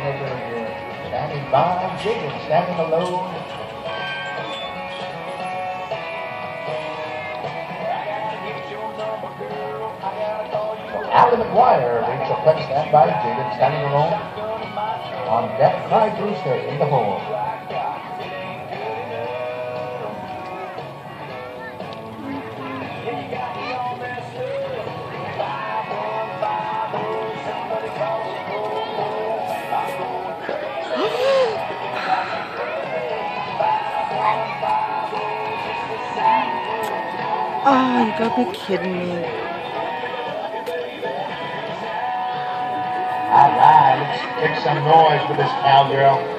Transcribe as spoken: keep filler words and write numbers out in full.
over here. Standing by, Jiggins, standing alone. Alan McGuire reads a play stand by Jiggins, standing alone. On deck, Clyde Brewster in the hole. Oh, you gotta be kidding me. All right, let's make some noise with this cowgirl.